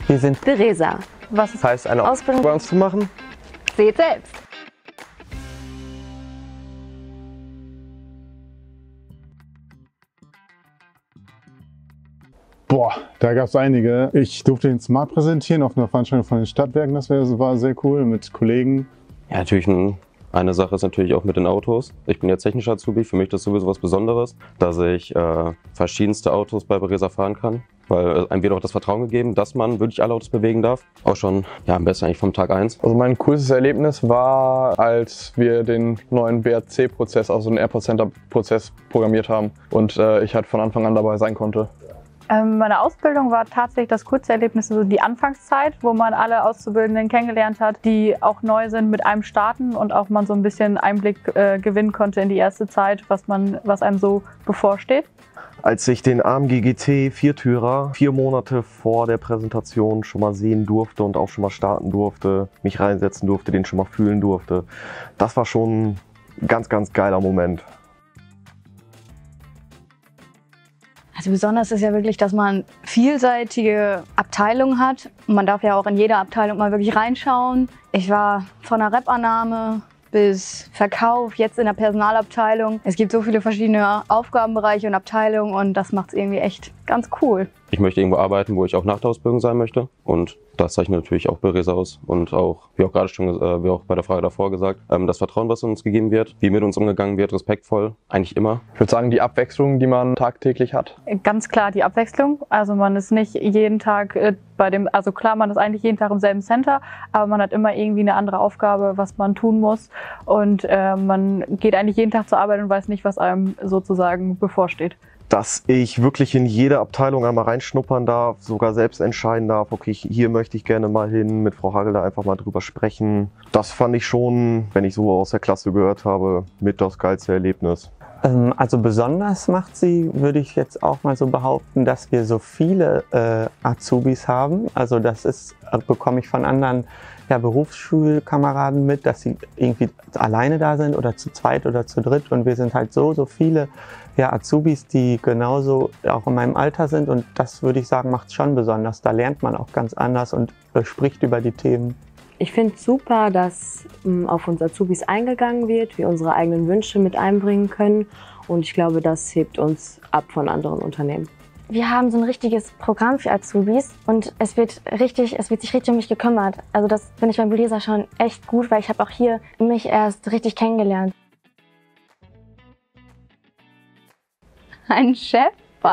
Wir sind Theresa. Was es heißt, eine Ausbildung bei uns zu machen? Seht selbst. Boah, da gab es einige. Ich durfte den Smart präsentieren auf einer Veranstaltung von den Stadtwerken. Das war sehr cool mit Kollegen. Ja, natürlich eine Sache ist natürlich auch mit den Autos. Ich bin ja technischer Azubi, für mich ist das sowieso was Besonderes, dass ich verschiedenste Autos bei Beresa fahren kann. Weil einem wird auch das Vertrauen gegeben, dass man wirklich alle Autos bewegen darf. Auch schon, ja, am besten eigentlich vom Tag 1. Also mein coolstes Erlebnis war, als wir den neuen BRC-Prozess, also den Airport Center-Prozess programmiert haben und ich halt von Anfang an dabei sein konnte. Meine Ausbildung war tatsächlich das kurze Erlebnis, so die Anfangszeit, wo man alle Auszubildenden kennengelernt hat, die auch neu sind, mit einem starten und auch man so ein bisschen Einblick gewinnen konnte in die erste Zeit, was einem so bevorsteht. Als ich den AMG GT Viertürer 4 Monate vor der Präsentation schon mal sehen durfte und auch schon mal starten durfte, mich reinsetzen durfte, den schon mal fühlen durfte, das war schon ein ganz, ganz geiler Moment. Also besonders ist ja wirklich, dass man vielseitige Abteilungen hat. Man darf ja auch in jeder Abteilung mal wirklich reinschauen. Ich war von der Rep-Annahme bis Verkauf, jetzt in der Personalabteilung. Es gibt so viele verschiedene Aufgabenbereiche und Abteilungen und das macht es irgendwie echt ganz cool. Ich möchte irgendwo arbeiten, wo ich auch nach der Ausbildung sein möchte. Und das zeichnet natürlich auch Beresa aus. Und auch, wie auch gerade schon, wie auch bei der Frage davor gesagt, das Vertrauen, was uns gegeben wird, wie mit uns umgegangen wird, respektvoll, eigentlich immer. Ich würde sagen, die Abwechslung, die man tagtäglich hat. Ganz klar die Abwechslung. Also man ist nicht jeden Tag also klar, man ist eigentlich jeden Tag im selben Center, aber man hat immer irgendwie eine andere Aufgabe, was man tun muss. Und man geht eigentlich jeden Tag zur Arbeit und weiß nicht, was einem sozusagen bevorsteht. Dass ich wirklich in jede Abteilung einmal reinschnuppern darf, sogar selbst entscheiden darf, okay, hier möchte ich gerne mal hin, mit Frau Hagel da einfach mal drüber sprechen. Das fand ich schon, wenn ich so aus der Klasse gehört habe, mit das geilste Erlebnis. Also besonders macht sie, würde ich jetzt auch mal so behaupten, dass wir so viele Azubis haben. Also das bekomme ich von anderen Berufsschulkameraden mit, dass sie irgendwie alleine da sind oder zu zweit oder zu dritt. Und wir sind halt so viele Azubis, die genauso auch in meinem Alter sind. Und das würde ich sagen, macht es schon besonders. Da lernt man auch ganz anders und spricht über die Themen. Ich finde es super, dass auf uns Azubis eingegangen wird, wir unsere eigenen Wünsche mit einbringen können. Und ich glaube, das hebt uns ab von anderen Unternehmen. Wir haben so ein richtiges Programm für Azubis und es wird sich richtig um mich gekümmert. Also das finde ich beim Beresa schon echt gut, weil ich habe auch hier mich erst richtig kennengelernt. Ein Chef?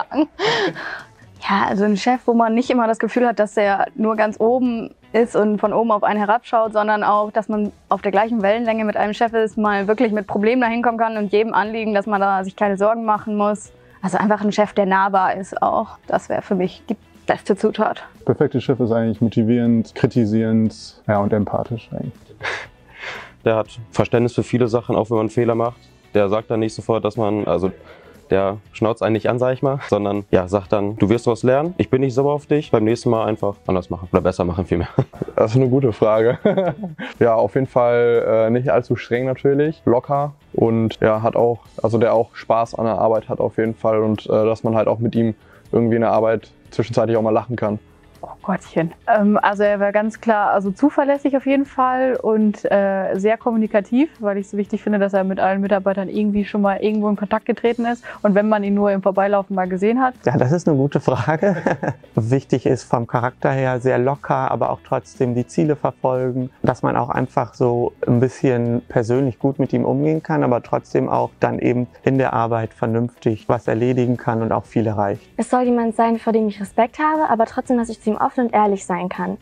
Ja, also ein Chef, wo man nicht immer das Gefühl hat, dass er nur ganz oben ist und von oben auf einen herabschaut, sondern auch, dass man auf der gleichen Wellenlänge mit einem Chef ist, mal wirklich mit Problemen dahin kommen kann und jedem Anliegen, dass man da sich keine Sorgen machen muss. Also einfach ein Chef, der nahbar ist auch. Das wäre für mich die beste Zutat. Perfekte Chef ist eigentlich motivierend, kritisierend, ja, und empathisch eigentlich. Der hat Verständnis für viele Sachen, auch wenn man Fehler macht. Der sagt dann nicht sofort, der schnauzt einen nicht an, sag ich mal, sondern sagt dann, du wirst daraus lernen, ich bin nicht sauer auf dich, beim nächsten Mal einfach anders machen oder besser machen vielmehr. Das ist eine gute Frage. Ja, auf jeden Fall nicht allzu streng natürlich, locker und der auch Spaß an der Arbeit hat auf jeden Fall und dass man halt auch mit ihm irgendwie in der Arbeit zwischenzeitlich auch mal lachen kann. Oh Gottchen. Also er war ganz klar zuverlässig auf jeden Fall und sehr kommunikativ, weil ich es so wichtig finde, dass er mit allen Mitarbeitern irgendwie schon mal irgendwo in Kontakt getreten ist und wenn man ihn nur im Vorbeilaufen mal gesehen hat. Ja, das ist eine gute Frage. Wichtig ist vom Charakter her sehr locker, aber auch trotzdem die Ziele verfolgen, dass man auch einfach so ein bisschen persönlich gut mit ihm umgehen kann, aber trotzdem auch dann eben in der Arbeit vernünftig was erledigen kann und auch viel erreicht. Es soll jemand sein, vor dem ich Respekt habe, aber trotzdem, dass ich zu ihm offen und ehrlich sein kann.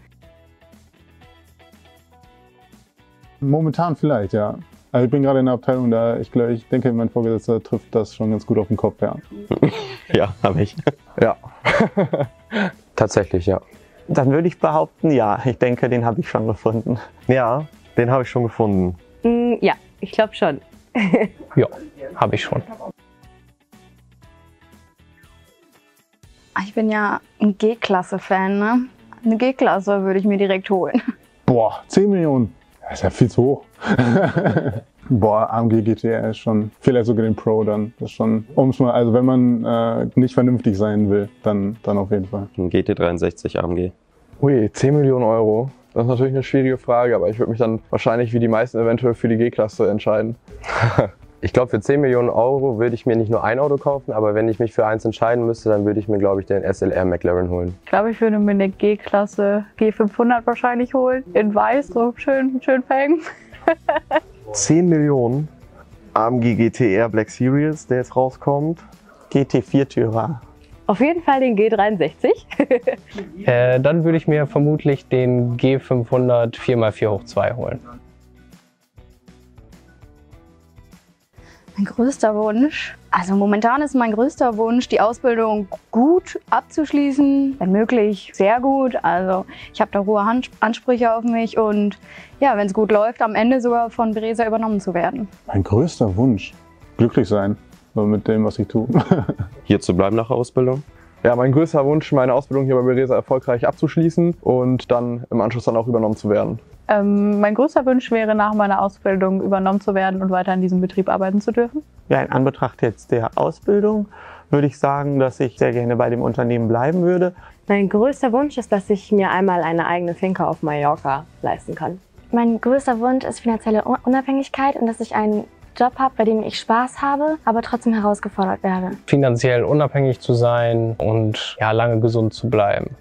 Momentan vielleicht, ja. Also ich bin gerade in der Abteilung, ich denke, mein Vorgesetzter trifft das schon ganz gut auf den Kopf, ja. Ja, habe ich. Ja. Tatsächlich, ja. Dann würde ich behaupten, ja. Ich denke, den habe ich schon gefunden. Ja, den habe ich schon gefunden. Ja, ich glaube schon. Ja, habe ich schon. Ich bin ja ein G-Klasse-Fan, ne? Eine G-Klasse würde ich mir direkt holen. Boah, 10 Millionen. Das ist ja viel zu hoch. Boah, AMG GTR ist schon, vielleicht sogar den Pro dann. Das ist schon, also wenn man nicht vernünftig sein will, dann auf jeden Fall. Ein GT63 AMG. Ui, 10 Millionen Euro. Das ist natürlich eine schwierige Frage, aber ich würde mich dann wahrscheinlich wie die meisten eventuell für die G-Klasse entscheiden. Ich glaube, für 10 Millionen Euro würde ich mir nicht nur ein Auto kaufen, aber wenn ich mich für eins entscheiden müsste, dann würde ich mir, glaube ich, den SLR McLaren holen. Ich glaube, ich würde mir eine G-Klasse G500 wahrscheinlich holen. In weiß, so schön Felgen. 10 Millionen. AMG GTR Black Series, der jetzt rauskommt. GT4-Türer. Auf jeden Fall den G63. Dann würde ich mir vermutlich den G500 4x4/2 holen. Mein größter Wunsch? Also momentan ist mein größter Wunsch, die Ausbildung gut abzuschließen, wenn möglich sehr gut. Also ich habe da hohe Ansprüche auf mich und ja, wenn es gut läuft, am Ende sogar von Beresa übernommen zu werden. Mein größter Wunsch? Glücklich sein mit dem, was ich tue. Hier zu bleiben nach der Ausbildung? Ja, mein größter Wunsch, meine Ausbildung hier bei Beresa erfolgreich abzuschließen und dann im Anschluss dann auch übernommen zu werden. Mein größter Wunsch wäre, nach meiner Ausbildung übernommen zu werden und weiter in diesem Betrieb arbeiten zu dürfen. Ja, in Anbetracht jetzt der Ausbildung würde ich sagen, dass ich sehr gerne bei dem Unternehmen bleiben würde. Mein größter Wunsch ist, dass ich mir einmal eine eigene Finca auf Mallorca leisten kann. Mein größter Wunsch ist finanzielle Unabhängigkeit und dass ich einen Job habe, bei dem ich Spaß habe, aber trotzdem herausgefordert werde. Finanziell unabhängig zu sein und ja, lange gesund zu bleiben.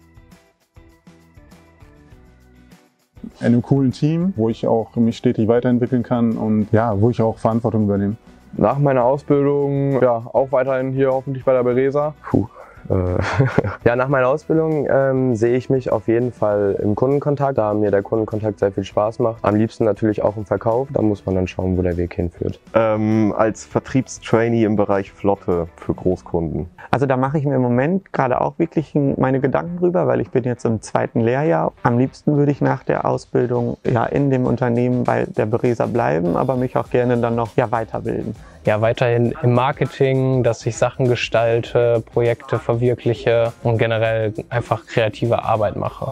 In einem coolen Team, wo ich auch mich stetig weiterentwickeln kann und ja, wo ich auch Verantwortung übernehme. Nach meiner Ausbildung, ja, auch weiterhin hier hoffentlich bei der Beresa. Ja, nach meiner Ausbildung sehe ich mich auf jeden Fall im Kundenkontakt, da mir der Kundenkontakt sehr viel Spaß macht. Am liebsten natürlich auch im Verkauf, da muss man dann schauen, wo der Weg hinführt. Als Vertriebstrainee im Bereich Flotte für Großkunden. Also da mache ich mir im Moment gerade auch wirklich meine Gedanken drüber, weil ich bin jetzt im 2. Lehrjahr. Am liebsten würde ich nach der Ausbildung ja in dem Unternehmen bei der Beresa bleiben, aber mich auch gerne dann noch weiterbilden. Ja, weiterhin im Marketing, dass ich Sachen gestalte, Projekte verwirkliche und generell einfach kreative Arbeit mache.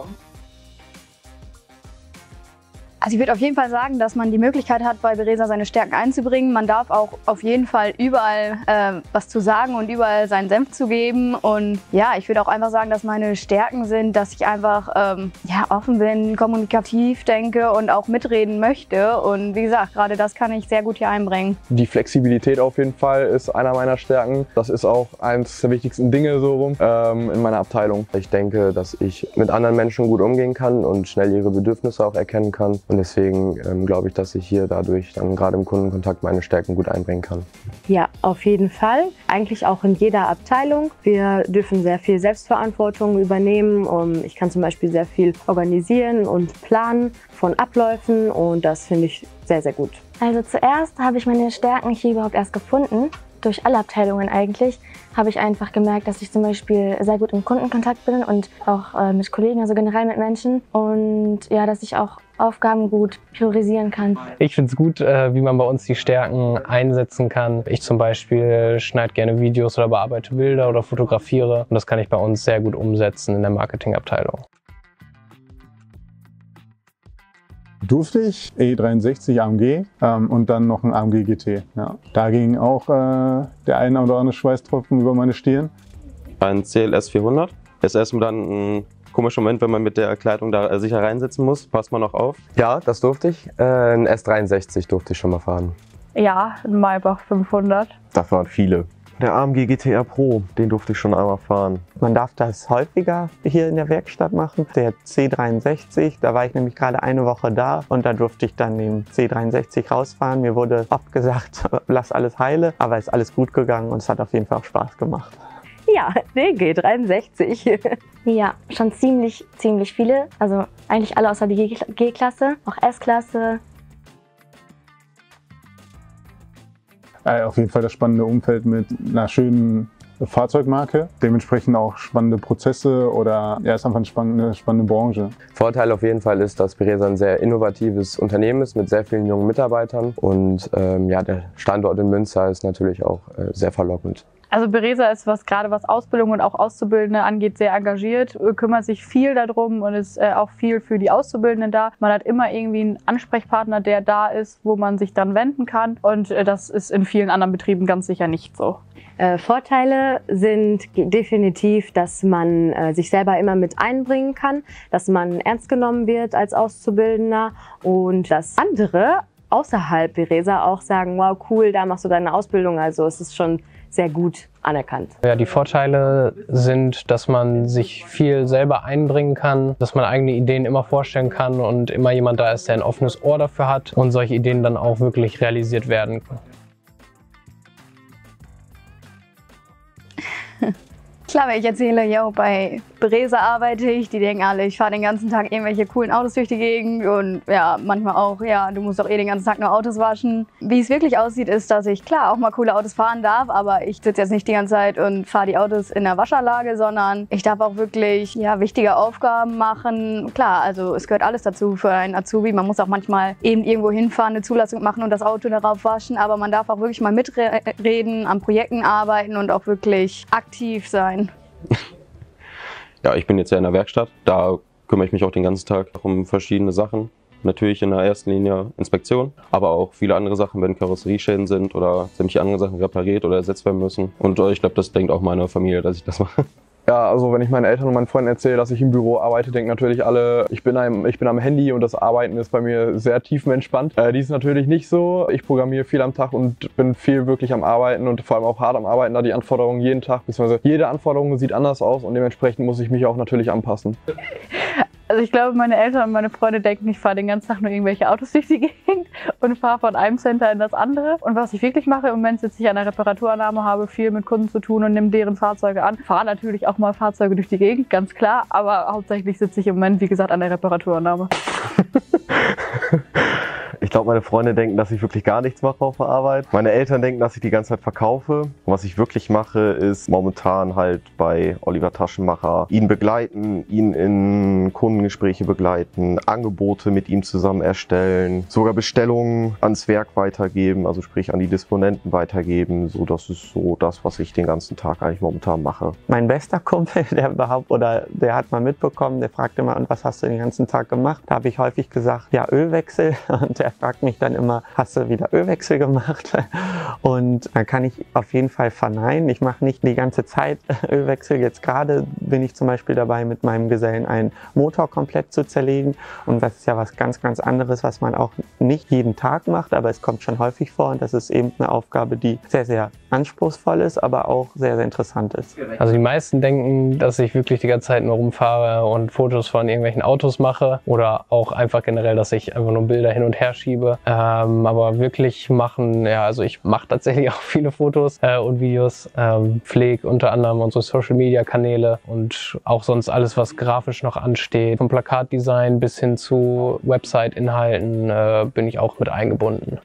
Also ich würde auf jeden Fall sagen, dass man die Möglichkeit hat, bei Beresa seine Stärken einzubringen. Man darf auch auf jeden Fall überall was zu sagen und überall seinen Senf zu geben. Und ja, ich würde auch einfach sagen, dass meine Stärken sind, dass ich einfach offen bin, kommunikativ denke und auch mitreden möchte. Und wie gesagt, gerade das kann ich sehr gut hier einbringen. Die Flexibilität auf jeden Fall ist einer meiner Stärken. Das ist auch eines der wichtigsten Dinge so rum in meiner Abteilung. Ich denke, dass ich mit anderen Menschen gut umgehen kann und schnell ihre Bedürfnisse auch erkennen kann. Und deswegen glaube ich, dass ich hier dadurch dann gerade im Kundenkontakt meine Stärken gut einbringen kann. Ja, auf jeden Fall. Eigentlich auch in jeder Abteilung. Wir dürfen sehr viel Selbstverantwortung übernehmen. Ich kann zum Beispiel sehr viel organisieren und planen von Abläufen und das finde ich sehr, sehr gut. Also zuerst habe ich meine Stärken hier überhaupt erst gefunden. Durch alle Abteilungen eigentlich habe ich einfach gemerkt, dass ich zum Beispiel sehr gut im Kundenkontakt bin und auch mit Kollegen, also generell mit Menschen. Und ja, dass ich auch Aufgaben gut priorisieren kann. Ich finde es gut, wie man bei uns die Stärken einsetzen kann. Ich zum Beispiel schneide gerne Videos oder bearbeite Bilder oder fotografiere. Und das kann ich bei uns sehr gut umsetzen in der Marketingabteilung. Durfte ich E63 AMG und dann noch ein AMG GT. Ja. Da ging auch der eine oder andere Schweißtropfen über meine Stirn. Ein CLS 400. Ist erstmal dann ein komischer Moment, wenn man mit der Kleidung da sicher reinsitzen muss. Passt man noch auf? Ja, das durfte ich. Ein S63 durfte ich schon mal fahren. Ja, ein Maybach 500. Das waren viele. Der AMG GTR Pro, den durfte ich schon einmal fahren. Man darf das häufiger hier in der Werkstatt machen. Der C63, da war ich nämlich gerade eine Woche da und da durfte ich dann den C63 rausfahren. Mir wurde oft gesagt, lass alles heile, aber ist alles gut gegangen und es hat auf jeden Fall auch Spaß gemacht. Ja, den G63. Ja, schon ziemlich viele. Also eigentlich alle außer die G-Klasse, auch S-Klasse. Auf jeden Fall das spannende Umfeld mit einer schönen Fahrzeugmarke, dementsprechend auch spannende Prozesse oder ja, ist einfach eine spannende Branche. Vorteil auf jeden Fall ist, dass Beresa ein sehr innovatives Unternehmen ist mit sehr vielen jungen Mitarbeitern und ja, der Standort in Münster ist natürlich auch sehr verlockend. Also Beresa ist, gerade was Ausbildung und auch Auszubildende angeht, sehr engagiert, kümmert sich viel darum und ist auch viel für die Auszubildenden da. Man hat immer irgendwie einen Ansprechpartner, der da ist, wo man sich dann wenden kann, und das ist in vielen anderen Betrieben ganz sicher nicht so. Vorteile sind definitiv, dass man sich selber immer mit einbringen kann, dass man ernst genommen wird als Auszubildender und dass andere außerhalb Beresa auch sagen, wow, cool, da machst du deine Ausbildung, also es ist schon sehr gut anerkannt. Ja, die Vorteile sind, dass man sich viel selber einbringen kann, dass man eigene Ideen immer vorstellen kann und immer jemand da ist, der ein offenes Ohr dafür hat und solche Ideen dann auch wirklich realisiert werden. Klar, wenn ich erzähle, yo, bei Beresa arbeite ich, die denken alle, ich fahre den ganzen Tag irgendwelche coolen Autos durch die Gegend und ja, manchmal auch, ja, du musst doch den ganzen Tag nur Autos waschen. Wie es wirklich aussieht, ist, dass ich klar auch mal coole Autos fahren darf, aber ich sitze jetzt nicht die ganze Zeit und fahre die Autos in der Waschanlage, sondern ich darf auch wirklich, ja, wichtige Aufgaben machen. Klar, also es gehört alles dazu für einen Azubi. Man muss auch manchmal eben irgendwo hinfahren, eine Zulassung machen und das Auto darauf waschen, aber man darf auch wirklich mal mitreden, an Projekten arbeiten und auch wirklich aktiv sein. Ja, ich bin jetzt ja in der Werkstatt. Da kümmere ich mich auch den ganzen Tag um verschiedene Sachen. Natürlich in der ersten Linie Inspektion, aber auch viele andere Sachen, wenn Karosserieschäden sind oder sämtliche andere Sachen repariert oder ersetzt werden müssen. Und ich glaube, das denkt auch meine Familie, dass ich das mache. Ja, also wenn ich meinen Eltern und meinen Freunden erzähle, dass ich im Büro arbeite, denken natürlich alle, ich bin am Handy und das Arbeiten ist bei mir sehr tiefenentspannt. Dies ist natürlich nicht so. Ich programmiere viel am Tag und bin viel wirklich am Arbeiten und vor allem auch hart am Arbeiten, da die Anforderungen jeden Tag, beziehungsweise jede Anforderung sieht anders aus und dementsprechend muss ich mich auch natürlich anpassen. Also ich glaube, meine Eltern und meine Freunde denken, ich fahre den ganzen Tag nur irgendwelche Autos durch die Gegend und fahre von einem Center in das andere. Und was ich wirklich mache, im Moment sitze ich an der Reparaturannahme, habe viel mit Kunden zu tun und nehme deren Fahrzeuge an. Fahre natürlich auch mal Fahrzeuge durch die Gegend, ganz klar, aber hauptsächlich sitze ich im Moment, wie gesagt, an der Reparaturannahme. Ich glaube, meine Freunde denken, dass ich wirklich gar nichts mache auf der Arbeit. Meine Eltern denken, dass ich die ganze Zeit verkaufe. Und was ich wirklich mache, ist momentan halt bei Oliver Taschenmacher ihn begleiten, ihn in Kundengespräche begleiten, Angebote mit ihm zusammen erstellen, sogar Bestellungen ans Werk weitergeben, also sprich an die Disponenten weitergeben. So, das ist so das, was ich den ganzen Tag eigentlich momentan mache. Mein bester Kumpel, der hat mal mitbekommen, der fragte immer, und was hast du den ganzen Tag gemacht? Da habe ich häufig gesagt, ja, Ölwechsel. Und der fragt mich dann immer, hast du wieder Ölwechsel gemacht? Und dann kann ich auf jeden Fall verneinen. Ich mache nicht die ganze Zeit Ölwechsel. Jetzt gerade bin ich zum Beispiel dabei, mit meinem Gesellen einen Motor komplett zu zerlegen. Und das ist ja was ganz, ganz anderes, was man auch nicht jeden Tag macht, aber es kommt schon häufig vor. Und das ist eben eine Aufgabe, die sehr, sehr anspruchsvoll ist, aber auch sehr, sehr interessant ist. Also die meisten denken, dass ich wirklich die ganze Zeit nur rumfahre und Fotos von irgendwelchen Autos mache oder auch einfach generell, dass ich einfach nur Bilder hin und her schiebe. Aber wirklich machen, ja, also ich mache tatsächlich auch viele Fotos und Videos, pflege unter anderem unsere Social-Media-Kanäle und auch sonst alles, was grafisch noch ansteht. Vom Plakatdesign bis hin zu Website-Inhalten bin ich auch mit eingebunden.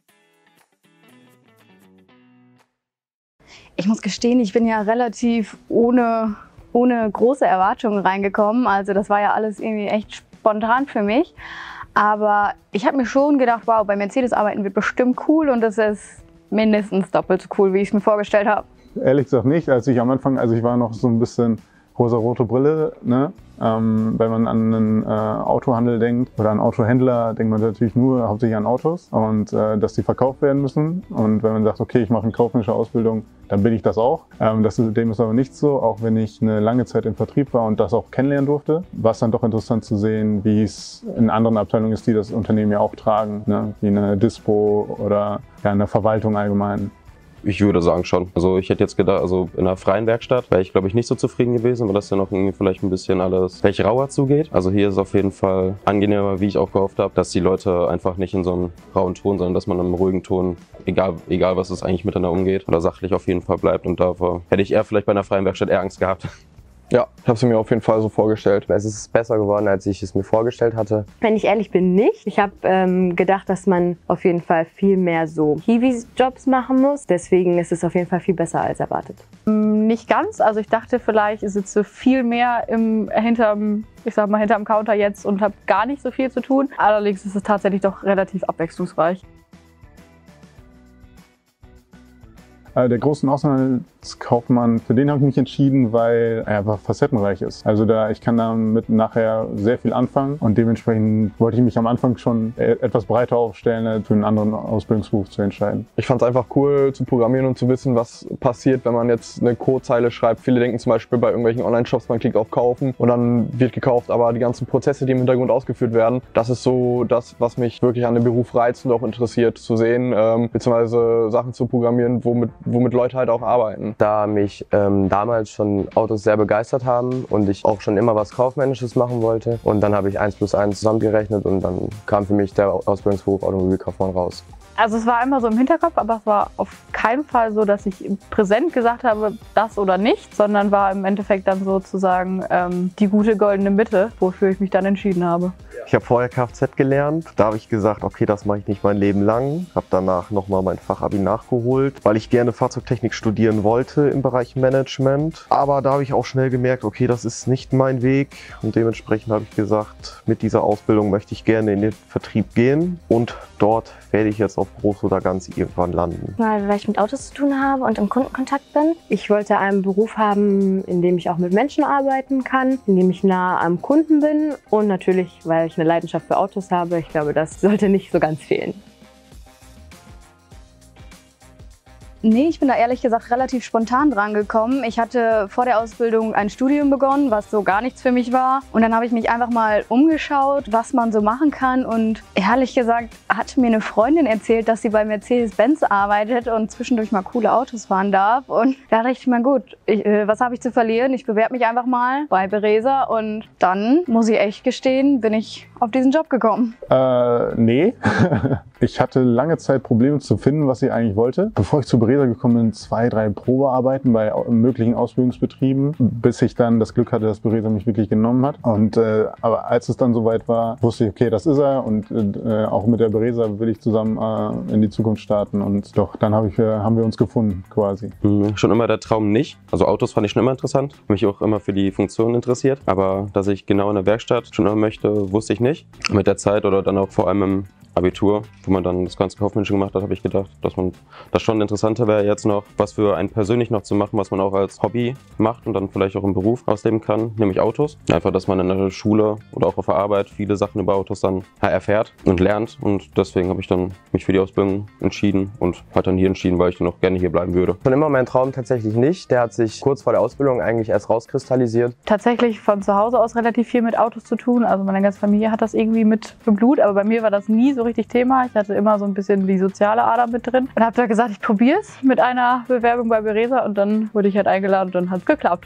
Ich muss gestehen, ich bin ja relativ ohne große Erwartungen reingekommen. Also das war ja alles irgendwie echt spontan für mich. Aber ich habe mir schon gedacht, wow, bei Mercedes arbeiten wird bestimmt cool und das ist mindestens doppelt so cool, wie ich es mir vorgestellt habe. Ehrlich gesagt nicht. Als ich am Anfang, also ich war noch so ein bisschen rosa-rote Brille, ne? Wenn man an einen Autohandel denkt oder einen Autohändler, denkt man natürlich nur hauptsächlich an Autos und dass die verkauft werden müssen. Und wenn man sagt, okay, ich mache eine kaufmännische Ausbildung, dann bin ich das auch. Dem ist aber nicht so, auch wenn ich eine lange Zeit im Vertrieb war und das auch kennenlernen durfte. War es dann doch interessant zu sehen, wie es in anderen Abteilungen ist, die das Unternehmen ja auch tragen, ne? Wie eine Dispo oder ja, eine Verwaltung allgemein. Ich würde sagen schon. Also ich hätte jetzt gedacht, also in einer freien Werkstatt wäre ich, glaube ich, nicht so zufrieden gewesen, weil das ja noch irgendwie vielleicht ein bisschen alles recht rauer zugeht. Also hier ist es auf jeden Fall angenehmer, wie ich auch gehofft habe, dass die Leute einfach nicht in so einem rauen Ton, sondern dass man in einem ruhigen Ton, egal was es eigentlich miteinander umgeht, oder sachlich auf jeden Fall bleibt. Und davor hätte ich eher vielleicht bei einer freien Werkstatt eher Angst gehabt. Ja, ich habe es mir auf jeden Fall so vorgestellt. Es ist besser geworden, als ich es mir vorgestellt hatte. Wenn ich ehrlich bin, nicht. Ich habe gedacht, dass man auf jeden Fall viel mehr so Hiwi-Jobs machen muss. Deswegen ist es auf jeden Fall viel besser als erwartet. Nicht ganz. Also ich dachte vielleicht, ich sitze viel mehr hinterm Counter jetzt und habe gar nicht so viel zu tun. Allerdings ist es tatsächlich doch relativ abwechslungsreich. Der große Wirtschaftskaufmann, für den habe ich mich entschieden, weil er einfach facettenreich ist. Also ich kann damit nachher sehr viel anfangen und dementsprechend wollte ich mich am Anfang schon etwas breiter aufstellen, für einen anderen Ausbildungsberuf zu entscheiden. Ich fand es einfach cool zu programmieren und zu wissen, was passiert, wenn man jetzt eine Codezeile schreibt. Viele denken zum Beispiel bei irgendwelchen Online-Shops, man klickt auf Kaufen und dann wird gekauft, aber die ganzen Prozesse, die im Hintergrund ausgeführt werden, das ist so das, was mich wirklich an dem Beruf reizt und auch interessiert zu sehen, beziehungsweise Sachen zu programmieren, womit Leute halt auch arbeiten. Da mich damals schon Autos sehr begeistert haben und ich auch schon immer was Kaufmännisches machen wollte. Und dann habe ich 1 + 1 zusammengerechnet und dann kam für mich der Ausbildungsberuf Automobilkaufmann raus. Also es war immer so im Hinterkopf, aber es war auf keinen Fall so, dass ich präsent gesagt habe, das oder nicht, sondern war im Endeffekt dann sozusagen die gute goldene Mitte, wofür ich mich dann entschieden habe. Ich habe vorher Kfz gelernt, da habe ich gesagt, okay, das mache ich nicht mein Leben lang. Habe danach nochmal mein Fachabi nachgeholt, weil ich gerne Fahrzeugtechnik studieren wollte im Bereich Management. Aber da habe ich auch schnell gemerkt, okay, das ist nicht mein Weg und dementsprechend habe ich gesagt, mit dieser Ausbildung möchte ich gerne in den Vertrieb gehen und dort werde ich jetzt auf groß oder ganz irgendwann landen. Weil ich mit Autos zu tun habe und im Kundenkontakt bin. Ich wollte einen Beruf haben, in dem ich auch mit Menschen arbeiten kann, in dem ich nah am Kunden bin und natürlich, weil ich eine Leidenschaft für Autos habe. Ich glaube, das sollte nicht so ganz fehlen. Nee, ich bin da ehrlich gesagt relativ spontan dran gekommen. Ich hatte vor der Ausbildung ein Studium begonnen, was so gar nichts für mich war. Und dann habe ich mich einfach mal umgeschaut, was man so machen kann. Und ehrlich gesagt hat mir eine Freundin erzählt, dass sie bei Mercedes-Benz arbeitet und zwischendurch mal coole Autos fahren darf. Und da dachte ich mir, gut, was habe ich zu verlieren? Ich bewerbe mich einfach mal bei Beresa. Und dann, muss ich echt gestehen, bin ich auf diesen Job gekommen. Nee. Ich hatte lange Zeit Probleme zu finden, was ich eigentlich wollte. Bevor ich zu Beresa gekommen bin, 2, 3 Probearbeiten bei möglichen Ausbildungsbetrieben, bis ich dann das Glück hatte, dass Beresa mich wirklich genommen hat. Und aber als es dann soweit war, wusste ich, okay, das ist er und auch mit der Beresa will ich zusammen in die Zukunft starten. Und doch, dann haben wir uns gefunden quasi. Schon immer der Traum nicht. Also Autos fand ich schon immer interessant, mich auch immer für die Funktion interessiert. Aber dass ich genau in der Werkstatt schon immer möchte, wusste ich nicht. Mit der Zeit oder dann auch vor allem im Abitur, wo man dann das ganze Kaufmännische gemacht hat, habe ich gedacht, dass man das schon interessanter wäre, jetzt noch was für einen persönlich noch zu machen, was man auch als Hobby macht und dann vielleicht auch im Beruf ausleben kann, nämlich Autos. Einfach, dass man in der Schule oder auch auf der Arbeit viele Sachen über Autos dann erfährt und lernt und deswegen habe ich dann mich für die Ausbildung entschieden und halt dann hier entschieden, weil ich dann auch gerne hier bleiben würde. Schon immer mein Traum tatsächlich nicht, der hat sich kurz vor der Ausbildung eigentlich erst rauskristallisiert. Tatsächlich von zu Hause aus relativ viel mit Autos zu tun, also meine ganze Familie hat das irgendwie mit im Blut, aber bei mir war das nie so richtig Thema. Ich hatte immer so ein bisschen die soziale Ader mit drin und habe da gesagt, ich probiere es mit einer Bewerbung bei Beresa und dann wurde ich halt eingeladen und dann hat es geklappt.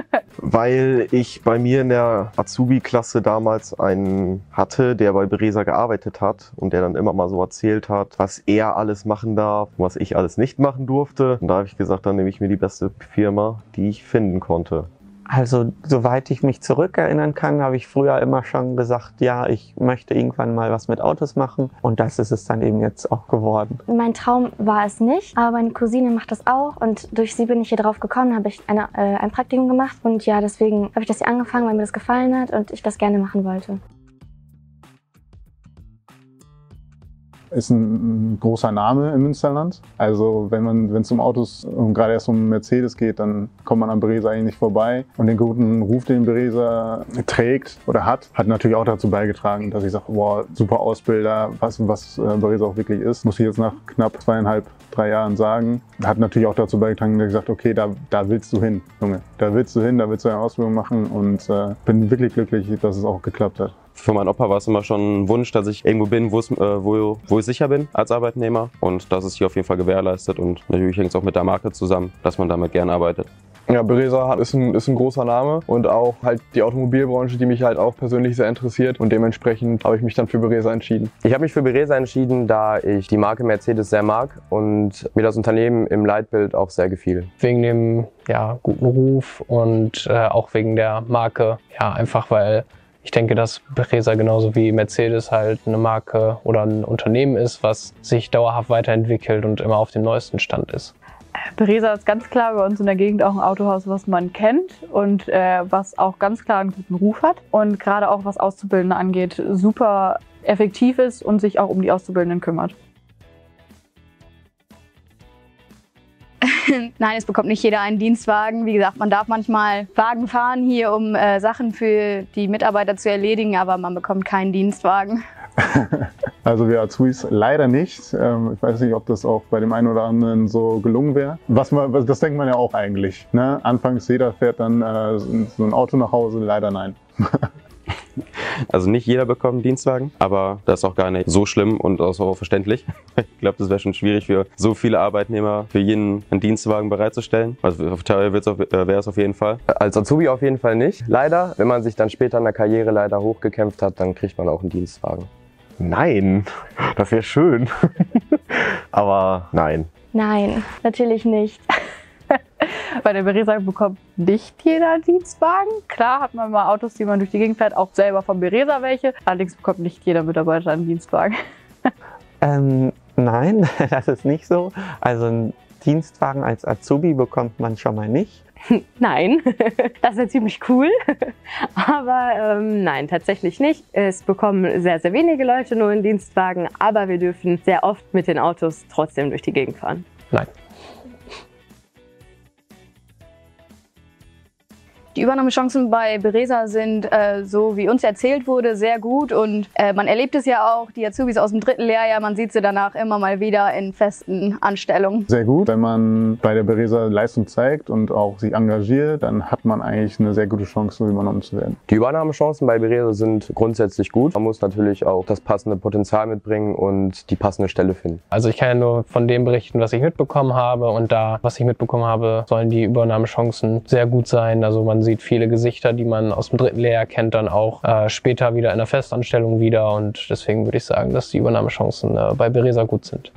Weil ich bei mir in der Azubi-Klasse damals einen hatte, der bei Beresa gearbeitet hat und der dann immer mal so erzählt hat, was er alles machen darf, was ich alles nicht machen durfte. Und da habe ich gesagt, dann nehme ich mir die beste Firma, die ich finden konnte. Also, soweit ich mich zurückerinnern kann, habe ich früher immer schon gesagt, ja, ich möchte irgendwann mal was mit Autos machen. Und das ist es dann eben jetzt auch geworden. Mein Traum war es nicht, aber meine Cousine macht das auch. Und durch sie bin ich hier drauf gekommen, habe ich ein Praktikum gemacht. Und ja, deswegen habe ich das hier angefangen, weil mir das gefallen hat und ich das gerne machen wollte. Ist ein großer Name im Münsterland. Also wenn es um Autos und gerade erst um Mercedes geht, dann kommt man an Beresa eigentlich nicht vorbei. Und den guten Ruf, den Beresa trägt oder hat natürlich auch dazu beigetragen, dass ich sage, wow, super Ausbilder, was Beresa auch wirklich ist. Muss ich jetzt nach knapp 2,5, 3 Jahren sagen. Hat natürlich auch dazu beigetragen, dass ich gesagt, okay, da willst du hin, Junge. Da willst du hin, da willst du eine Ausbildung machen und bin wirklich glücklich, dass es auch geklappt hat. Für meinen Opa war es immer schon ein Wunsch, dass ich irgendwo bin, wo ich sicher bin als Arbeitnehmer. Und das ist hier auf jeden Fall gewährleistet. Und natürlich hängt es auch mit der Marke zusammen, dass man damit gerne arbeitet. Ja, Beresa ist ein großer Name und auch halt die Automobilbranche, die mich halt auch persönlich sehr interessiert. Und dementsprechend habe ich mich dann für Beresa entschieden. Ich habe mich für Beresa entschieden, da ich die Marke Mercedes sehr mag und mir das Unternehmen im Leitbild auch sehr gefiel. Wegen dem guten Ruf und auch wegen der Marke. Ja, einfach weil ich denke, dass Beresa genauso wie Mercedes halt eine Marke oder ein Unternehmen ist, was sich dauerhaft weiterentwickelt und immer auf dem neuesten Stand ist. Beresa ist ganz klar bei uns in der Gegend auch ein Autohaus, was man kennt und was auch ganz klar einen guten Ruf hat. Und gerade auch was Auszubildende angeht, super effektiv ist und sich auch um die Auszubildenden kümmert. Nein, es bekommt nicht jeder einen Dienstwagen. Wie gesagt, man darf manchmal Wagen fahren hier, um Sachen für die Mitarbeiter zu erledigen, aber man bekommt keinen Dienstwagen. Also wir Azubis leider nicht. Ich weiß nicht, ob das auch bei dem einen oder anderen so gelungen wäre. Das denkt man ja auch eigentlich. Ne? Anfangs jeder fährt dann so ein Auto nach Hause, leider nein. Also nicht jeder bekommt einen Dienstwagen, aber das ist auch gar nicht so schlimm und auch so verständlich. Ich glaube, das wäre schon schwierig für so viele Arbeitnehmer, für jeden einen Dienstwagen bereitzustellen. Also teuer wäre es auf jeden Fall. Als Azubi auf jeden Fall nicht, leider. Wenn man sich dann später in der Karriere leider hochgekämpft hat, dann kriegt man auch einen Dienstwagen. Nein, das wäre schön. Aber nein. Nein, natürlich nicht. Bei der Beresa bekommt nicht jeder einen Dienstwagen. Klar hat man mal Autos, die man durch die Gegend fährt, auch selber von Beresa welche. Allerdings bekommt nicht jeder Mitarbeiter einen Dienstwagen. Nein, das ist nicht so. Also einen Dienstwagen als Azubi bekommt man schon mal nicht. Nein, das wäre ziemlich cool, aber nein, tatsächlich nicht. Es bekommen sehr, sehr wenige Leute nur einen Dienstwagen, aber wir dürfen sehr oft mit den Autos trotzdem durch die Gegend fahren. Nein. Die Übernahmechancen bei Beresa sind, so wie uns erzählt wurde, sehr gut und man erlebt es ja auch, die Azubis aus dem 3. Lehrjahr, man sieht sie danach immer mal wieder in festen Anstellungen. Sehr gut, wenn man bei der Beresa Leistung zeigt und auch sich engagiert, dann hat man eigentlich eine sehr gute Chance, so übernommen zu werden. Die Übernahmechancen bei Beresa sind grundsätzlich gut. Man muss natürlich auch das passende Potenzial mitbringen und die passende Stelle finden. Also ich kann ja nur von dem berichten, was ich mitbekommen habe und da, was ich mitbekommen habe, sollen die Übernahmechancen sehr gut sein. Also man sieht viele Gesichter, die man aus dem 3. Lehrjahr kennt, dann auch später wieder in der Festanstellung wieder und deswegen würde ich sagen, dass die Übernahmechancen bei Beresa gut sind.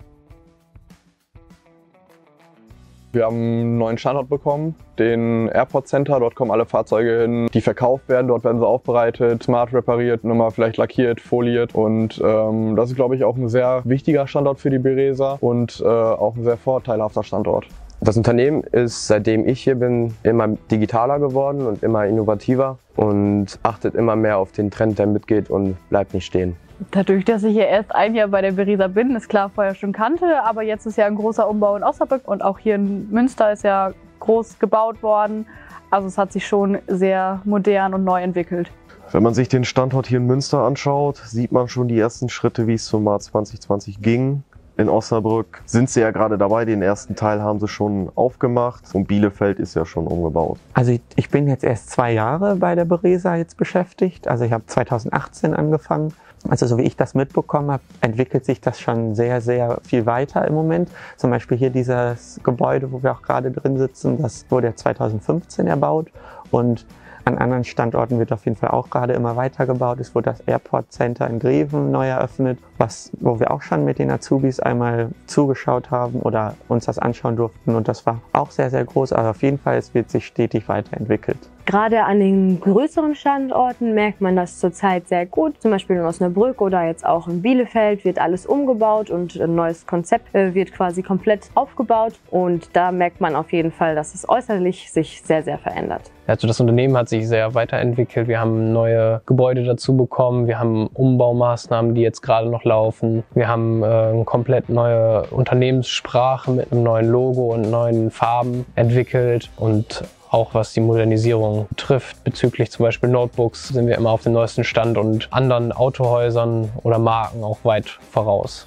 Wir haben einen neuen Standort bekommen, den Airport Center. Dort kommen alle Fahrzeuge hin, die verkauft werden. Dort werden sie aufbereitet, smart repariert, nochmal vielleicht lackiert, foliert. Und das ist, glaube ich, auch ein sehr wichtiger Standort für die Beresa und auch ein sehr vorteilhafter Standort. Das Unternehmen ist, seitdem ich hier bin, immer digitaler geworden und immer innovativer und achtet immer mehr auf den Trend, der mitgeht und bleibt nicht stehen. Dadurch, dass ich ja erst ein Jahr bei der Beresa bin, ist klar, vorher schon kannte, aber jetzt ist ja ein großer Umbau in Osnabrück und auch hier in Münster ist ja groß gebaut worden. Also es hat sich schon sehr modern und neu entwickelt. Wenn man sich den Standort hier in Münster anschaut, sieht man schon die ersten Schritte, wie es zum März 2020 ging. In Osnabrück sind sie ja gerade dabei, den ersten Teil haben sie schon aufgemacht und Bielefeld ist ja schon umgebaut. Also ich bin jetzt erst 2 Jahre bei der Beresa jetzt beschäftigt. Also ich habe 2018 angefangen. Also so wie ich das mitbekommen habe, entwickelt sich das schon sehr, sehr viel weiter im Moment. Zum Beispiel hier dieses Gebäude, wo wir auch gerade drin sitzen, das wurde ja 2015 erbaut und an anderen Standorten wird auf jeden Fall auch gerade immer weiter gebaut. Es wurde das Airport Center in Greven neu eröffnet, wo wir auch schon mit den Azubis einmal zugeschaut haben oder uns das anschauen durften. Und das war auch sehr, sehr groß. Also auf jeden Fall, es wird sich stetig weiterentwickelt. Gerade an den größeren Standorten merkt man das zurzeit sehr gut. Zum Beispiel in Osnabrück oder jetzt auch in Bielefeld wird alles umgebaut und ein neues Konzept wird quasi komplett aufgebaut. Und da merkt man auf jeden Fall, dass es äußerlich sich sehr, sehr verändert. Also das Unternehmen hat sich sehr weiterentwickelt. Wir haben neue Gebäude dazu bekommen. Wir haben Umbaumaßnahmen, die jetzt gerade noch laufen. Wir haben eine komplett neue Unternehmenssprache mit einem neuen Logo und neuen Farben entwickelt. Und auch was die Modernisierung betrifft, bezüglich zum Beispiel Notebooks, sind wir immer auf dem neuesten Stand und anderen Autohäusern oder Marken auch weit voraus.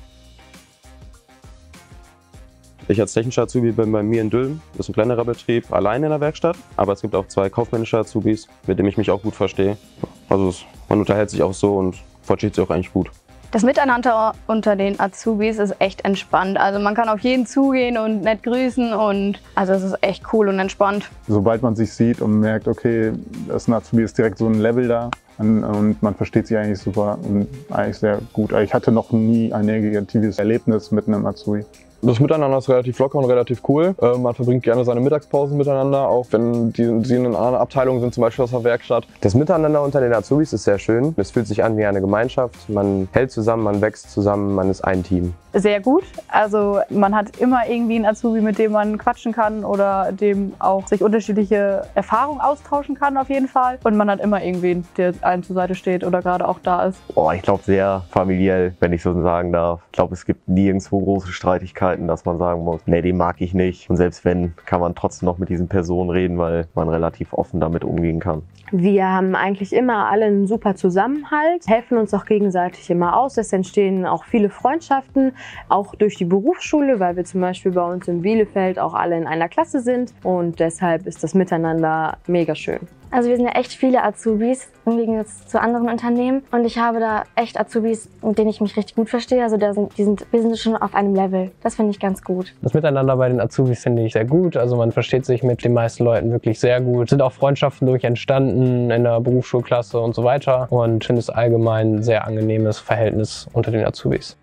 Ich als technischer Azubi bin bei mir in Dülmen. Das ist ein kleinerer Betrieb, allein in der Werkstatt. Aber es gibt auch 2 kaufmännische Azubis, mit denen ich mich auch gut verstehe. Also man unterhält sich auch so und versteht sich auch eigentlich gut. Das Miteinander unter den Azubis ist echt entspannt. Also man kann auf jeden zugehen und nett grüßen und also es ist echt cool und entspannt. Sobald man sich sieht und merkt, okay, das ist ein Azubi, ist direkt so ein Level da und man versteht sich eigentlich super und eigentlich sehr gut. Ich hatte noch nie ein negatives Erlebnis mit einem Azubi. Das Miteinander ist relativ locker und relativ cool. Man verbringt gerne seine Mittagspausen miteinander, auch wenn sie in anderen Abteilungen sind, zum Beispiel aus der Werkstatt. Das Miteinander unter den Azubis ist sehr schön. Es fühlt sich an wie eine Gemeinschaft. Man hält zusammen, man wächst zusammen, man ist ein Team. Sehr gut. Also man hat immer irgendwie einen Azubi, mit dem man quatschen kann oder dem auch sich unterschiedliche Erfahrungen austauschen kann auf jeden Fall. Und man hat immer irgendwen, der einem zur Seite steht oder gerade auch da ist. Ich glaube sehr familiell, wenn ich so sagen darf. Ich glaube, es gibt nirgendwo große Streitigkeiten. Kleinigkeiten, dass man sagen muss, nee, den mag ich nicht. Und selbst wenn, kann man trotzdem noch mit diesen Personen reden, weil man relativ offen damit umgehen kann. Wir haben eigentlich immer alle einen super Zusammenhalt, helfen uns auch gegenseitig immer aus. Es entstehen auch viele Freundschaften, auch durch die Berufsschule, weil wir zum Beispiel bei uns in Bielefeld auch alle in einer Klasse sind. Und deshalb ist das Miteinander mega schön. Also wir sind ja echt viele Azubis im Gegensatz zu anderen Unternehmen und ich habe da echt Azubis, mit denen ich mich richtig gut verstehe. Also wir sind schon auf einem Level. Das finde ich ganz gut. Das Miteinander bei den Azubis finde ich sehr gut. Also man versteht sich mit den meisten Leuten wirklich sehr gut. Es sind auch Freundschaften durch entstanden in der Berufsschulklasse und so weiter und ich finde es allgemein ein sehr angenehmes Verhältnis unter den Azubis.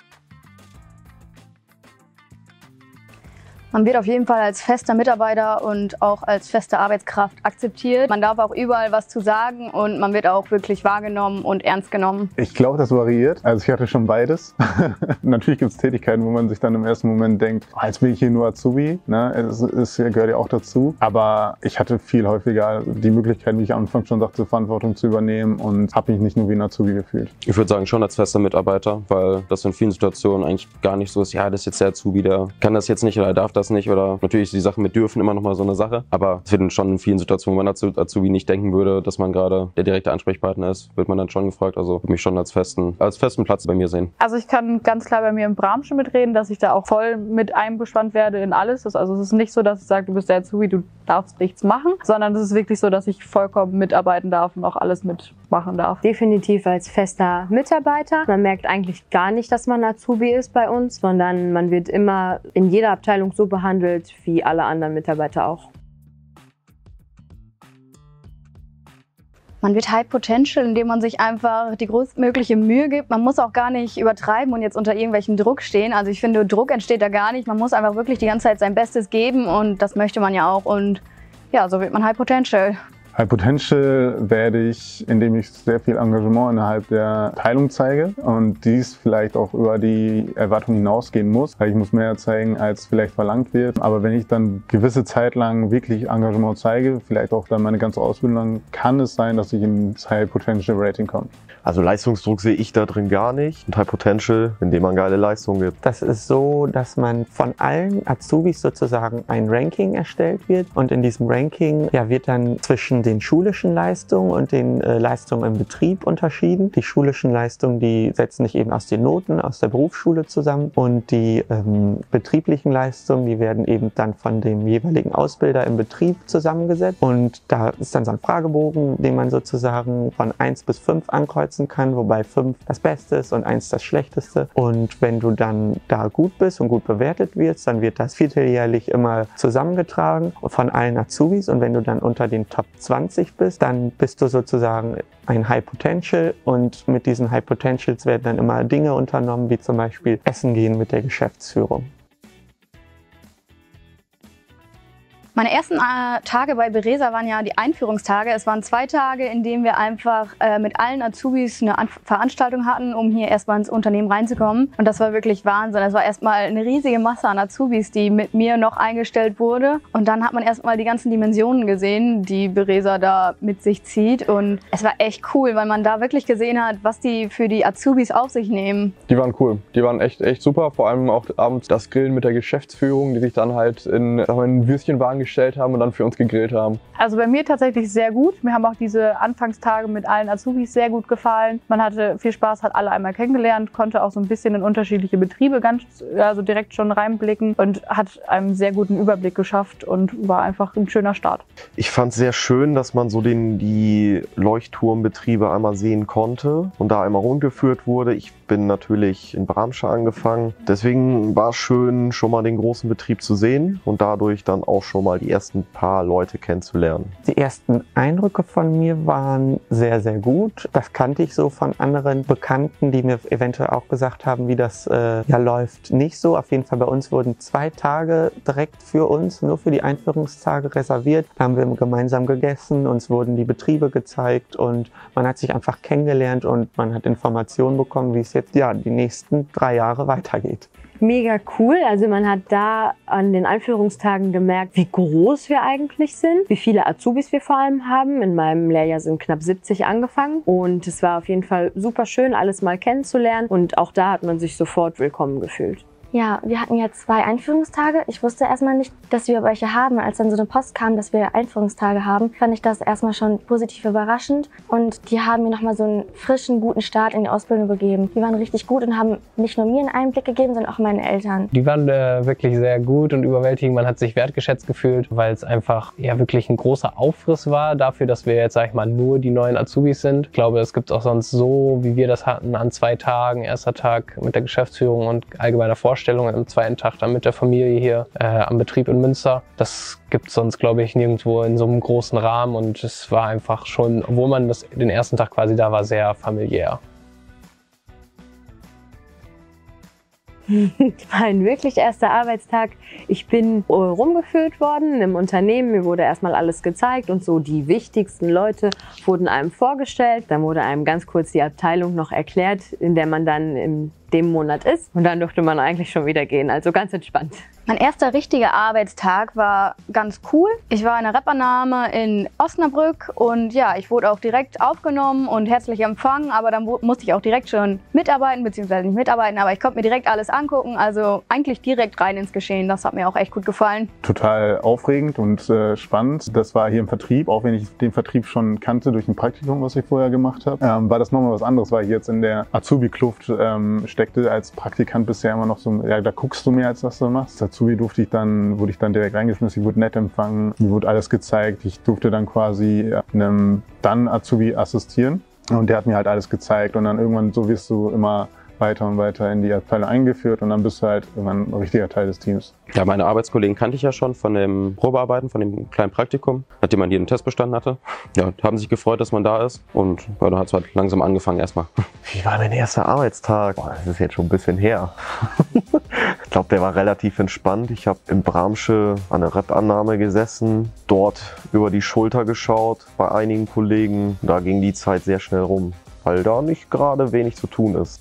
Man wird auf jeden Fall als fester Mitarbeiter und auch als feste Arbeitskraft akzeptiert. Man darf auch überall was zu sagen und man wird auch wirklich wahrgenommen und ernst genommen. Ich glaube, das variiert. Also ich hatte schon beides. Natürlich gibt es Tätigkeiten, wo man sich dann im ersten Moment denkt, oh, jetzt bin ich hier nur Azubi. Ne? Es gehört ja auch dazu. Aber ich hatte viel häufiger die Möglichkeit, wie ich am Anfang schon sagte, Verantwortung zu übernehmen und habe mich nicht nur wie ein Azubi gefühlt. Ich würde sagen, schon als fester Mitarbeiter, weil das in vielen Situationen eigentlich gar nicht so ist, ja, das ist jetzt der Azubi, der kann das jetzt nicht oder darf das nicht, oder natürlich ist die Sache mit dürfen immer noch mal so eine Sache, aber es wird schon in vielen Situationen, wo man als Azubi nicht denken würde, dass man gerade der direkte Ansprechpartner ist, wird man dann schon gefragt, also würde mich schon als festen Platz bei mir sehen. Also ich kann ganz klar bei mir im Bramsche mitreden, dass ich da auch voll mit eingespannt werde in alles. Also es ist nicht so, dass ich sage, du bist der Azubi, du darfst nichts machen, sondern es ist wirklich so, dass ich vollkommen mitarbeiten darf und auch alles mitmachen darf. Definitiv als fester Mitarbeiter. Man merkt eigentlich gar nicht, dass man Azubi ist bei uns, sondern man wird immer in jeder Abteilung so behandelt, wie alle anderen Mitarbeiter auch. Man wird High Potential, indem man sich einfach die größtmögliche Mühe gibt. Man muss auch gar nicht übertreiben und jetzt unter irgendwelchem Druck stehen. Also ich finde, Druck entsteht da gar nicht. Man muss einfach wirklich die ganze Zeit sein Bestes geben und das möchte man ja auch. Und ja, so wird man High Potential. High Potential werde ich, indem ich sehr viel Engagement innerhalb der Abteilung zeige und dies vielleicht auch über die Erwartungen hinausgehen muss, weil ich muss mehr zeigen, als vielleicht verlangt wird. Aber wenn ich dann gewisse Zeit lang wirklich Engagement zeige, vielleicht auch dann meine ganze Ausbildung lang, kann es sein, dass ich ins High Potential Rating komme. Also Leistungsdruck sehe ich da drin gar nicht. Und High Potential, indem man geile Leistungen gibt. Das ist so, dass man von allen Azubis sozusagen ein Ranking erstellt wird und in diesem Ranking wird dann zwischen den schulischen Leistungen und den Leistungen im Betrieb unterschieden. Die schulischen Leistungen, die setzen sich eben aus den Noten aus der Berufsschule zusammen und die betrieblichen Leistungen, die werden eben dann von dem jeweiligen Ausbilder im Betrieb zusammengesetzt und da ist dann so ein Fragebogen, den man sozusagen von 1 bis 5 ankreuzen kann, wobei 5 das Beste ist und 1 das Schlechteste. Und wenn du dann da gut bist und gut bewertet wirst, dann wird das vierteljährlich immer zusammengetragen von allen Azubis und wenn du dann unter den Top 20 bist, dann bist du sozusagen ein High Potential und mit diesen High Potentials werden dann immer Dinge unternommen, wie zum Beispiel Essen gehen mit der Geschäftsführung. Meine ersten Tage bei Beresa waren ja die Einführungstage. Es waren 2 Tage, in denen wir einfach mit allen Azubis eine Veranstaltung hatten, um hier erstmal ins Unternehmen reinzukommen. Und das war wirklich Wahnsinn. Es war erstmal eine riesige Masse an Azubis, die mit mir noch eingestellt wurde. Und dann hat man erstmal die ganzen Dimensionen gesehen, die Beresa da mit sich zieht. Und es war echt cool, weil man da wirklich gesehen hat, was die für die Azubis auf sich nehmen. Die waren cool. Die waren echt super. Vor allem auch abends das Grillen mit der Geschäftsführung, die sich dann halt in Würstchenwagen gestellt haben und dann für uns gegrillt haben. Also bei mir tatsächlich sehr gut. Mir haben auch diese Anfangstage mit allen Azubis sehr gut gefallen. Man hatte viel Spaß, hat alle einmal kennengelernt, konnte auch so ein bisschen in unterschiedliche Betriebe direkt schon reinblicken und hat einen sehr guten Überblick geschafft und war einfach ein schöner Start. Ich fand es sehr schön, dass man so die Leuchtturmbetriebe einmal sehen konnte und da einmal rundgeführt wurde. Ich bin natürlich in Bramsche angefangen. Deswegen war es schön, schon mal den großen Betrieb zu sehen und dadurch dann auch schon mal die ersten paar Leute kennenzulernen. Die ersten Eindrücke von mir waren sehr, sehr gut. Das kannte ich so von anderen Bekannten, die mir eventuell auch gesagt haben, wie das läuft. Nicht so. Auf jeden Fall bei uns wurden 2 Tage direkt für uns, nur für die Einführungstage reserviert. Da haben wir gemeinsam gegessen, uns wurden die Betriebe gezeigt und man hat sich einfach kennengelernt und man hat Informationen bekommen, wie es jetzt die nächsten 3 Jahre weitergeht. Mega cool. Also man hat da an den Einführungstagen gemerkt, wie groß wir eigentlich sind, wie viele Azubis wir vor allem haben. In meinem Lehrjahr sind knapp 70 angefangen und es war auf jeden Fall super schön, alles mal kennenzulernen und auch da hat man sich sofort willkommen gefühlt. Ja, wir hatten ja 2 Einführungstage. Ich wusste erstmal nicht, dass wir welche haben. Als dann so eine Post kam, dass wir Einführungstage haben, fand ich das erstmal schon positiv überraschend. Und die haben mir nochmal so einen frischen, guten Start in die Ausbildung gegeben. Die waren richtig gut und haben nicht nur mir einen Einblick gegeben, sondern auch meinen Eltern. Die waren wirklich sehr gut und überwältigend. Man hat sich wertgeschätzt gefühlt, weil es einfach ja wirklich ein großer Aufriss war dafür, dass wir jetzt, sag ich mal, nur die neuen Azubis sind. Ich glaube, es gibt auch sonst so, wie wir das hatten, an 2 Tagen, erster Tag mit der Geschäftsführung und allgemeiner Vorstellung, am zweiten Tag dann mit der Familie hier am Betrieb in Münster. Das gibt es sonst, glaube ich, nirgendwo in so einem großen Rahmen und es war einfach schon, obwohl man den ersten Tag quasi da war, sehr familiär. Mein wirklich erster Arbeitstag. Ich bin rumgeführt worden im Unternehmen. Mir wurde erstmal alles gezeigt und so die wichtigsten Leute wurden einem vorgestellt. Dann wurde einem ganz kurz die Abteilung noch erklärt, in der man dann in dem Monat ist. Und dann durfte man eigentlich schon wieder gehen. Also ganz entspannt. Mein erster richtiger Arbeitstag war ganz cool. Ich war in der Rep-Annahme in Osnabrück und ja, ich wurde auch direkt aufgenommen und herzlich empfangen, aber dann musste ich auch direkt schon mitarbeiten, beziehungsweise nicht mitarbeiten, aber ich konnte mir direkt alles angucken, also eigentlich direkt rein ins Geschehen. Das hat mir auch echt gut gefallen. Total aufregend und spannend. Das war hier im Vertrieb, auch wenn ich den Vertrieb schon kannte durch ein Praktikum, was ich vorher gemacht habe, war das nochmal was anderes, weil ich jetzt in der Azubi-Kluft steckte. Als Praktikant bisher immer noch so, ja, da guckst du mehr, als was du machst. Azubi wurde ich dann direkt reingeschmissen, ich wurde nett empfangen, mir wurde alles gezeigt. Ich durfte dann quasi einem dann Azubi assistieren und der hat mir halt alles gezeigt und dann irgendwann so wirst du immer weiter und weiter in die Abteilung eingeführt und dann bist du halt irgendwann ein richtiger Teil des Teams. Ja, meine Arbeitskollegen kannte ich ja schon von dem Probearbeiten, von dem kleinen Praktikum, nachdem man jeden Test bestanden hatte. Ja, haben sich gefreut, dass man da ist und ja, dann hat es halt langsam angefangen erstmal. Wie war mein erster Arbeitstag? Boah, das ist jetzt schon ein bisschen her. Ich glaube, der war relativ entspannt. Ich habe in Bramsche an der Rep-Annahme gesessen, dort über die Schulter geschaut bei einigen Kollegen. Da ging die Zeit sehr schnell rum, weil da nicht gerade wenig zu tun ist.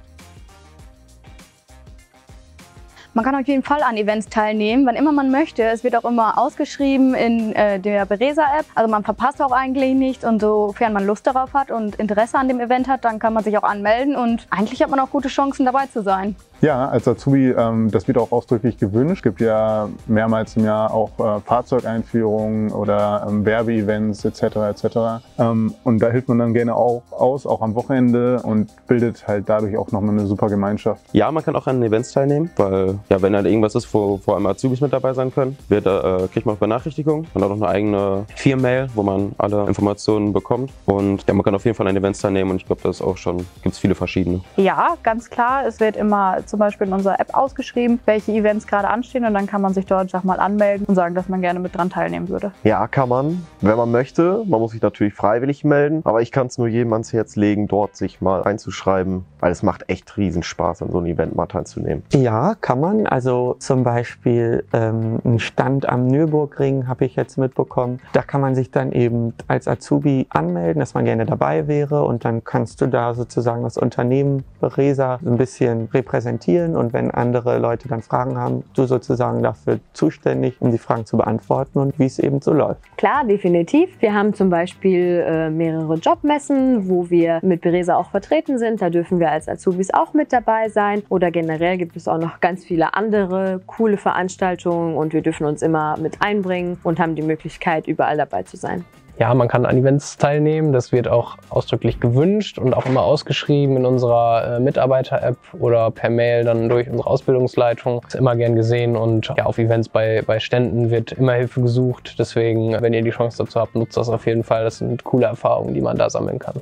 Man kann auf jeden Fall an Events teilnehmen, wann immer man möchte. Es wird auch immer ausgeschrieben in der Beresa-App. Also man verpasst auch eigentlich nichts und sofern man Lust darauf hat und Interesse an dem Event hat, dann kann man sich auch anmelden und eigentlich hat man auch gute Chancen dabei zu sein. Ja, als Azubi, das wird auch ausdrücklich gewünscht. Es gibt ja mehrmals im Jahr auch Fahrzeugeinführungen oder Werbeevents etc. Und da hilft man dann gerne auch aus, auch am Wochenende und bildet halt dadurch auch nochmal eine super Gemeinschaft. Ja, man kann auch an Events teilnehmen, weil ja, wenn halt irgendwas ist, wo vor allem Azubis mit dabei sein können, kriegt man auch Benachrichtigungen. Man hat auch eine eigene Firmenmail, wo man alle Informationen bekommt. Und ja, man kann auf jeden Fall an Events teilnehmen und ich glaube, das ist auch schon, gibt es viele verschiedene. Ja, ganz klar. Es wird immer zum Beispiel in unserer App ausgeschrieben, welche Events gerade anstehen und dann kann man sich dort mal anmelden und sagen, dass man gerne mit dran teilnehmen würde. Ja, kann man, wenn man möchte. Man muss sich natürlich freiwillig melden, aber ich kann es nur jedem ans Herz legen, dort sich mal einzuschreiben, weil es macht echt Riesenspaß, an so einem Event mal teilzunehmen. Ja, kann man. Also zum Beispiel einen Stand am Nürburgring habe ich jetzt mitbekommen. Da kann man sich dann eben als Azubi anmelden, dass man gerne dabei wäre und dann kannst du da sozusagen das Unternehmen Beresa ein bisschen repräsentieren und wenn andere Leute dann Fragen haben, du sozusagen dafür zuständig, um die Fragen zu beantworten und wie es eben so läuft. Klar, definitiv. Wir haben zum Beispiel mehrere Jobmessen, wo wir mit Beresa auch vertreten sind. Da dürfen wir als Azubis auch mit dabei sein. Oder generell gibt es auch noch ganz viele andere coole Veranstaltungen und wir dürfen uns immer mit einbringen und haben die Möglichkeit, überall dabei zu sein. Ja, man kann an Events teilnehmen, das wird auch ausdrücklich gewünscht und auch immer ausgeschrieben in unserer Mitarbeiter-App oder per Mail dann durch unsere Ausbildungsleitung. Ist immer gern gesehen und ja, auf Events bei Ständen wird immer Hilfe gesucht. Deswegen, wenn ihr die Chance dazu habt, nutzt das auf jeden Fall. Das sind coole Erfahrungen, die man da sammeln kann.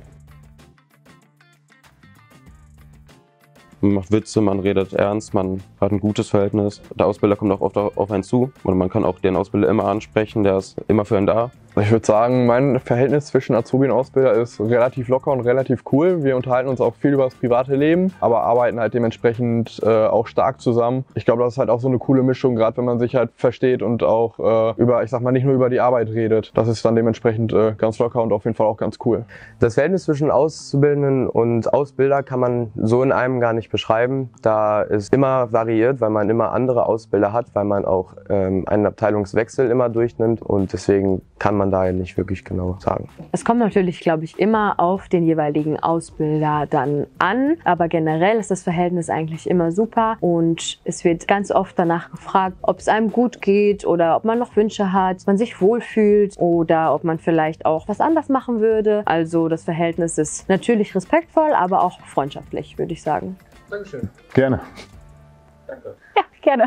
Man macht Witze, man redet ernst, man hat ein gutes Verhältnis. Der Ausbilder kommt auch oft auf einen zu und man kann auch den Ausbilder immer ansprechen, der ist immer für einen da. Ich würde sagen, mein Verhältnis zwischen Azubi und Ausbilder ist relativ locker und relativ cool. Wir unterhalten uns auch viel über das private Leben, aber arbeiten halt dementsprechend auch stark zusammen. Ich glaube, das ist halt auch so eine coole Mischung, gerade wenn man sich halt versteht und auch ich sag mal, nicht nur über die Arbeit redet. Das ist dann dementsprechend ganz locker und auf jeden Fall auch ganz cool. Das Verhältnis zwischen Auszubildenden und Ausbilder kann man so in einem gar nicht beschreiben. Da ist immer variiert, weil man immer andere Ausbilder hat, weil man auch einen Abteilungswechsel immer durchnimmt und deswegen kann man man da nicht wirklich genau sagen. Es kommt natürlich, glaube ich, immer auf den jeweiligen Ausbilder dann an, aber generell ist das Verhältnis eigentlich immer super und es wird ganz oft danach gefragt, ob es einem gut geht oder ob man noch Wünsche hat, ob man sich wohlfühlt oder ob man vielleicht auch was anders machen würde. Also das Verhältnis ist natürlich respektvoll, aber auch freundschaftlich, würde ich sagen. Dankeschön. Gerne. Danke. Ja, gerne.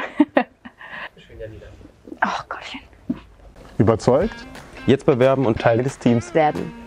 Oh Gottchen. Überzeugt? Jetzt bewerben und Teil des Teams werden.